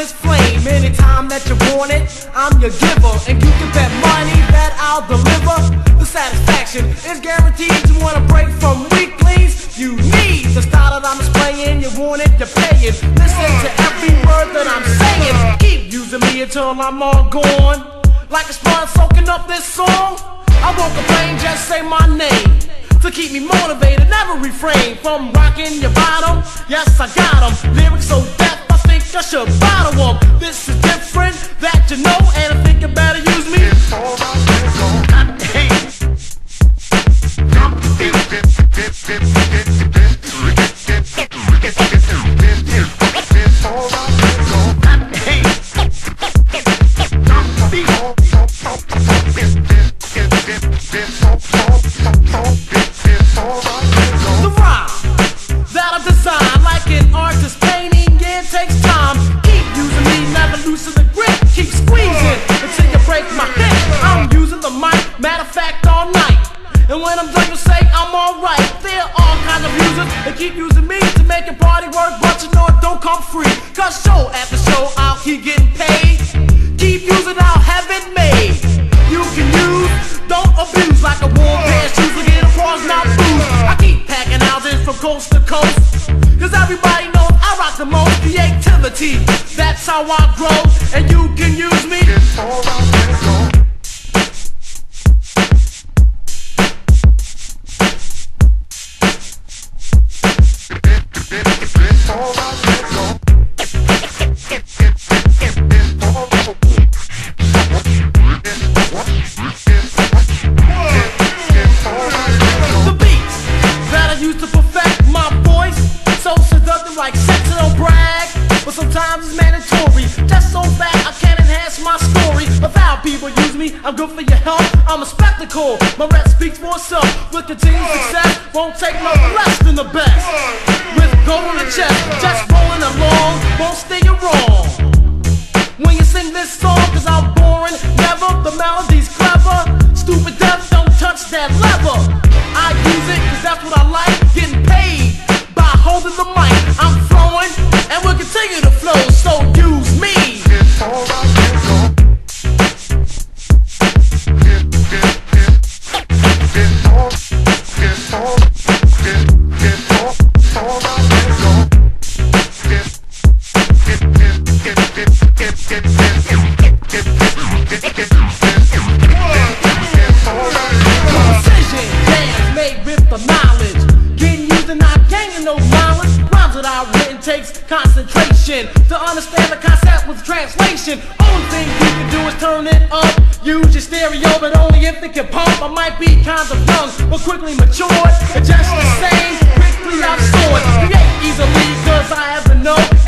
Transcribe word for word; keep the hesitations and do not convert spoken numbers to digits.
this flame. Anytime that you want it, I'm your giver, and you can bet money that I'll deliver. The satisfaction is guaranteed. You wanna break from weaklings? You need the style that I'm displaying. You want it, you're paying. Listen to every word that I'm saying. Keep using me until I'm all gone. Like a sponge soaking up this song. I won't complain, just say my name. To keep me motivated, never refrain from rocking your bottom. Yes, I got them. Lyrics so deaf, I think I should bottle them. This is different, that you know, and I think you better use me. Matter of fact, all night. And when I'm done, you say I'm alright. There are all kinds of users that keep using me to make your party work, but you know it don't come free. Cause show after show, I'll keep getting paid. Keep using, I'll have it made. You can use, don't abuse. Like a warm pair of shoes, look at applause, not booze. I keep packing houses from coast to coast. Cause everybody knows I rock the most creativity. That's how I grow, and you can use me. It's alright, let's go. Like sex, I don't brag, but sometimes it's mandatory. Just so bad I can't enhance my story. Without people use me, I'm good for your health. I'm a spectacle, my rep speaks for itself. With continued success, won't take no less than the best. With gold on the chest, just rolling along, won't steer you wrong. When you sing this song, cause I'm boring, never, the melody's clever. Stupid deaf, don't touch that lever. I use it cause that's what I like, getting paid by holding the mic. I'm flowing, and we'll continue to flow, so use me. It's alright, let's go. It's all, it's all, it's all, it's alright, let's go. It's, it, it, it, it, it, it, it, it's alright, let's go. Precision, dance made with the knowledge. Getting used and not gaining no knowledge. Rhymes that I've written takes concentration to understand the concept with translation. Only thing you can do is turn it up. Use your stereo, but only if it can pump. I might be kind of young, but quickly matured. And just the same, quickly I've soared. Create easily, cause I have to know